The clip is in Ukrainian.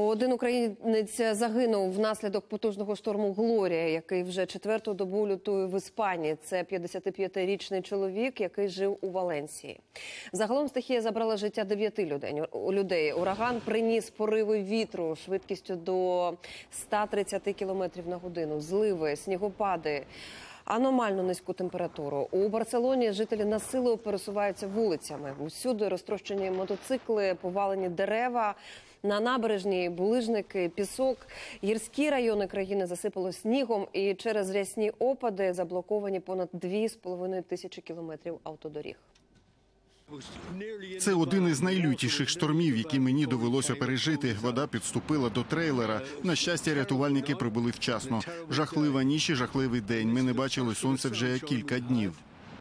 Один українець загинув внаслідок потужного шторму «Глорія», який вже четверту добу лютує в Іспанії. Це 55-річний чоловік, який жив у Валенсії. Загалом стихія забрала життя 9 людей. Ураган приніс пориви вітру швидкістю до 130 км на годину, зливи, снігопади, аномально низьку температуру. У Барселоні жителі насилу пересуваються вулицями. Усюди розтрощені мотоцикли, повалені дерева. На набережній булижники, пісок. Гірські райони країни засипало снігом, і через рясні опади заблоковані понад 2,5 тисячі кілометрів автодоріг. Це один із найлютіших штормів, які мені довелося пережити. Вода підступила до трейлера. На щастя, рятувальники прибули вчасно. Жахлива ніч і жахливий день. Ми не бачили сонця вже кілька днів.